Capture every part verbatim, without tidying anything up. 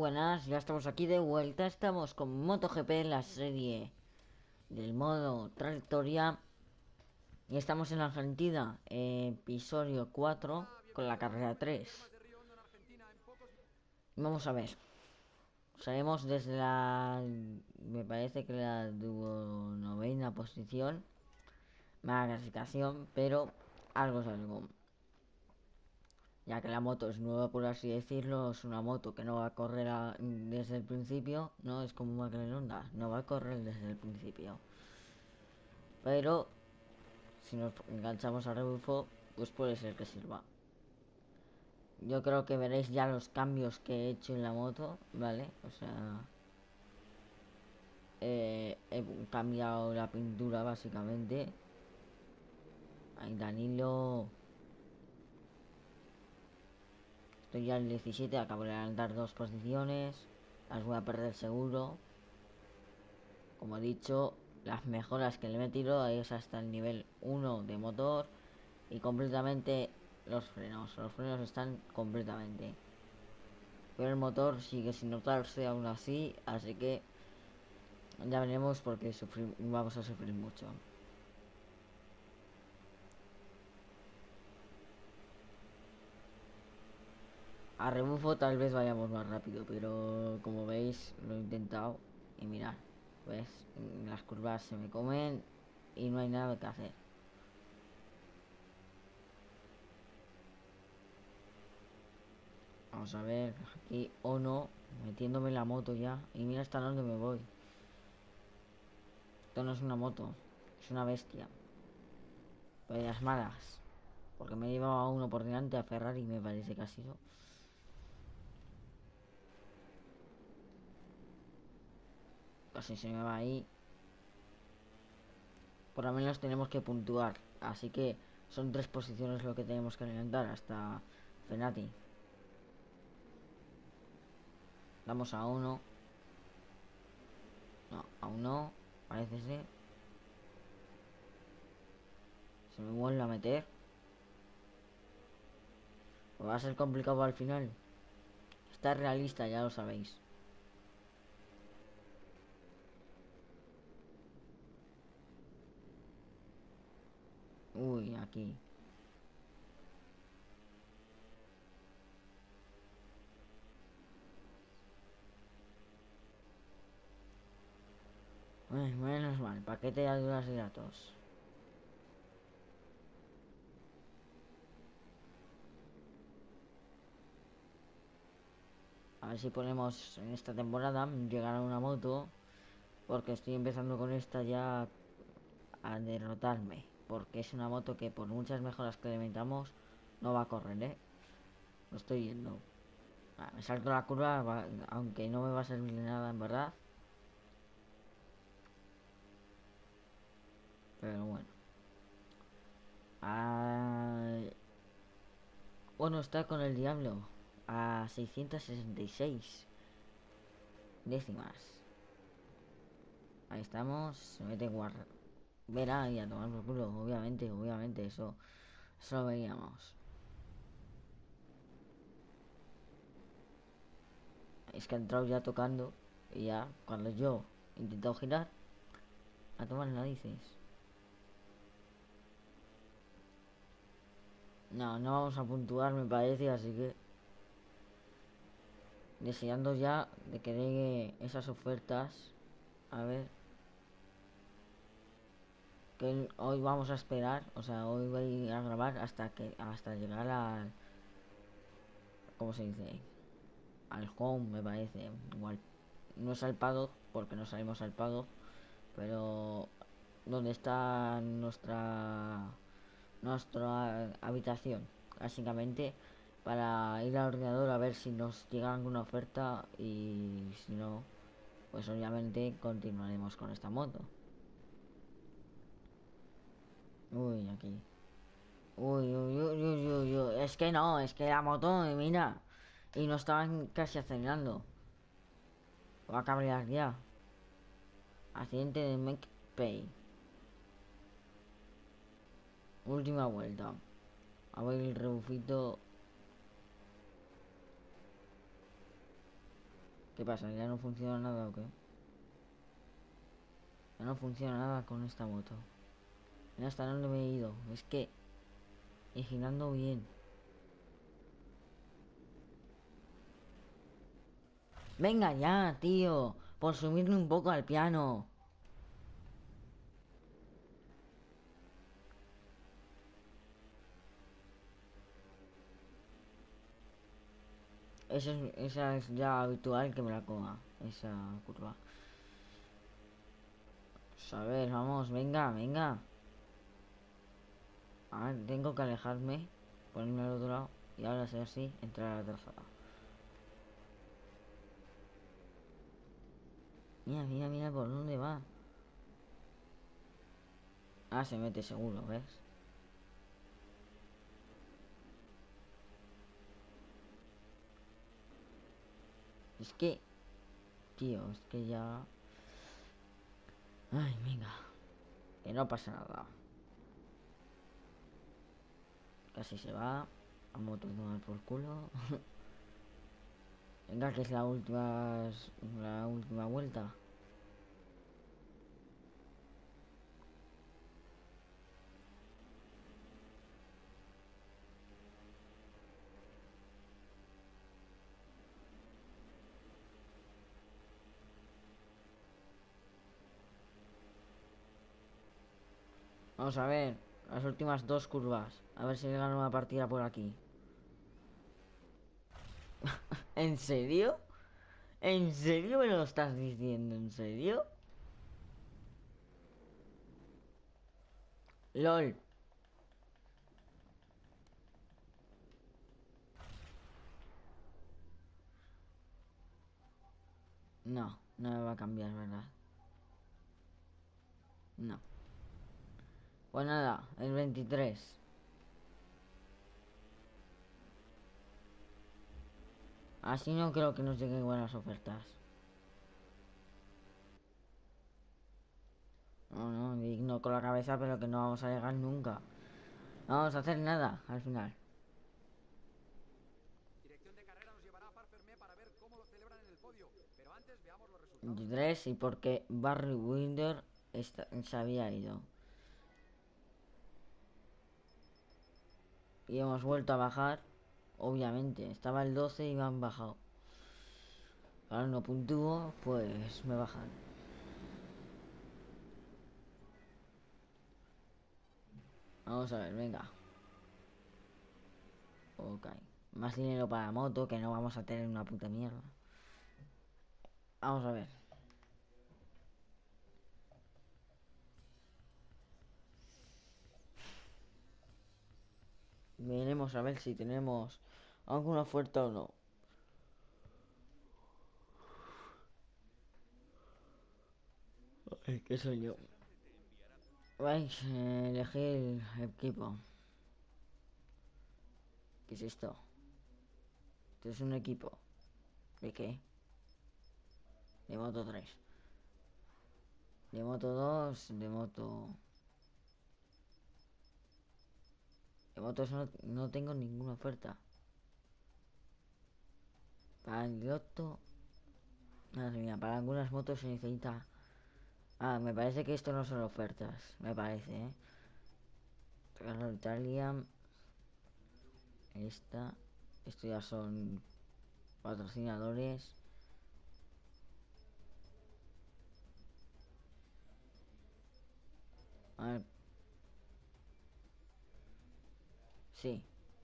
buenas, ya estamos aquí de vuelta. Estamos con MotoGP en la serie del modo trayectoria. Y estamos en Argentina, eh, episodio cuatro, con la carrera tres. Vamos a ver. Salimos desde la... Me parece que la novena posición. Mala clasificación, pero algo es algo. Ya que la moto es nueva, por así decirlo, es una moto que no va a correr a, desde el principio, no es como una Honda, no va a correr desde el principio. Pero si nos enganchamos a rebufo, pues puede ser que sirva. Yo creo que veréis ya los cambios que he hecho en la moto, ¿vale? O sea, eh, he cambiado la pintura básicamente. Ahí Danilo. Estoy ya en el diecisiete, acabo de adelantar dos posiciones. Las voy a perder seguro. Como he dicho, las mejoras que le he metido es hasta el nivel uno de motor. Y completamente los frenos. Los frenos están completamente. Pero el motor sigue sin notarse aún así. Así que ya veremos porque sufrir, vamos a sufrir mucho. A rebufo tal vez vayamos más rápido, pero como veis lo he intentado y mirad, pues las curvas se me comen y no hay nada que hacer. Vamos a ver aquí o no, metiéndome en la moto ya y mira hasta dónde me voy. Esto no es una moto, es una bestia. Pero de las malas, porque me he llevado a uno por delante, a Ferrari, me parece que ha sido. Casi se me va ahí. Por lo menos tenemos que puntuar, así que son tres posiciones lo que tenemos que adelantar hasta Fenati. Damos a uno. No, aún no, parece ser. Se me vuelve a meter. Pues va a ser complicado al final. Está realista, ya lo sabéis. Uy, aquí. Uy, menos mal, paquete de ayudas y datos. A ver si ponemos en esta temporada llegar a una moto. Porque estoy empezando con esta ya a derrotarme. Porque es una moto que por muchas mejoras que le metamos no va a correr, ¿eh? Lo estoy viendo. Ah, me salto la curva, va, aunque no me va a servir de nada en verdad. Pero bueno. Ah, bueno, está con el diablo. A seiscientos sesenta y seis décimas. Ahí estamos. Se mete guar... Verá y a tomar por culo. Obviamente, obviamente. Eso, eso lo veíamos. Es que ha entrado ya tocando. Y ya, cuando yo he intentado girar, a tomar narices. No, no vamos a puntuar, me parece, así que deseando ya de que llegue esas ofertas. A ver, que hoy vamos a esperar, o sea, hoy voy a grabar hasta que hasta llegar al, ¿cómo se dice? Al home, me parece. Igual no es al paddock, porque no salimos al paddock, pero donde está nuestra nuestra habitación, básicamente, para ir al ordenador a ver si nos llega alguna oferta y si no, pues obviamente continuaremos con esta moto. Uy, aquí. Uy, uy, uy, uy, uy, uy. Es que no, es que la moto, mira, y no estaban casi acelerando. Va a cabrear ya. Accidente de McPay. Última vuelta. A ver el rebufito. ¿Qué pasa? ¿Ya no funciona nada o qué? Ya no funciona nada con esta moto. Ya hasta dónde me he ido. Es que... Y girando bien. Venga ya, tío. Por subirme un poco al piano. Eso es, esa es ya habitual que me la coma. Esa curva. Pues a ver, vamos, venga, venga. A ver, tengo que alejarme. Ponerme al otro lado. Y ahora sí así, entrar a la trazada. Mira, mira, mira por dónde va. Ah, se mete seguro, ¿ves? Es que... Tío, es que ya... Ay, venga. Que no pasa nada. Casi se va. Vamos a tomar por culo. Venga, que es la última... La última vuelta. Vamos a ver. Las últimas dos curvas. A ver si le gano una partida por aquí. ¿En serio? ¿En serio me lo estás diciendo? ¿En serio? LOL. No, no me va a cambiar, ¿verdad? No. Pues nada, el veintitrés. Así no creo que nos lleguen buenas ofertas. No, no, digno con la cabeza, pero que no vamos a llegar nunca. No vamos a hacer nada al final. Dirección de carrera nos llevará a Parc Fermé para ver cómo lo celebran en el podio. Pero antes veamos los resultados. veintitrés y porque Barry Winder está, se había ido. Y hemos vuelto a bajar. Obviamente, estaba el doce y me han bajado. Ahora no puntúo, pues me bajan. Vamos a ver, venga. Ok. Más dinero para la moto, que no vamos a tener una puta mierda. Vamos a ver. Veremos a ver si tenemos alguna oferta o no. Ay, ¿qué soy yo? Vais a elegir el equipo. ¿Qué es esto? Esto es un equipo. ¿De qué? De moto tres. De moto dos, de moto... De motos no, no tengo ninguna oferta. Para el loto... Madre mía, para algunas motos se necesita... Ah, me parece que esto no son ofertas. Me parece, ¿eh? Regalo Italia. Esta. Esto ya son patrocinadores. A ver. Sí.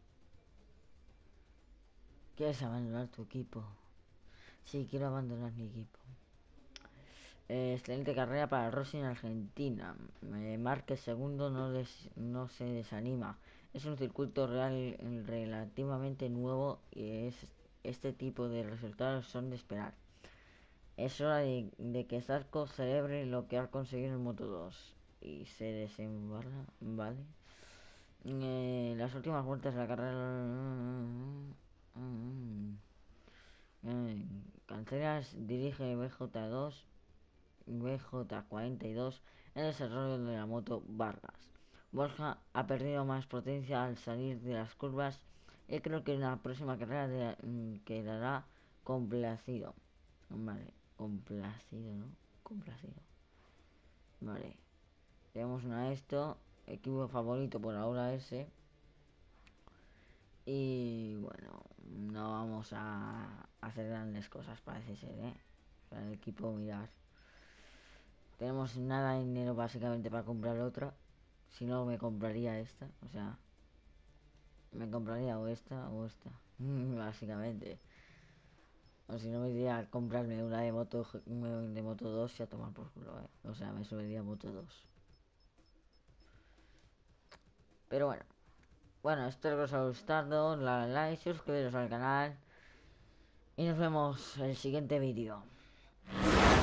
¿Quieres abandonar tu equipo? Sí, quiero abandonar mi equipo. Eh, excelente carrera para Rossi en Argentina. Eh, Márquez segundo no, des- no se desanima. Es un circuito real relativamente nuevo y es, este tipo de resultados son de esperar. Es hora de, de que Zarco celebre lo que ha conseguido en Moto dos. Y se desembarra, ¿vale? Eh, las últimas vueltas de la carrera... Eh, Cancelas dirige B J dos B J cuarenta y dos en el desarrollo de la moto Vargas. Borja ha perdido más potencia al salir de las curvas y creo que en la próxima carrera de, mm, quedará complacido. Vale, complacido, ¿no? Complacido. Vale. Tenemos una esto. Equipo favorito por ahora ese. Y bueno, no vamos a hacer grandes cosas, parece ser, ¿eh? O sea, el equipo, mirad. Tenemos nada de dinero básicamente para comprar otra. Si no, me compraría esta. O sea, me compraría o esta o esta. Básicamente. O si no, me iría a comprarme una de moto, de moto dos y a tomar por culo, ¿eh? O sea, me subiría a moto dos. Pero bueno. Bueno, espero que os haya gustado. Dale like, suscribiros al canal. Y nos vemos en el siguiente vídeo.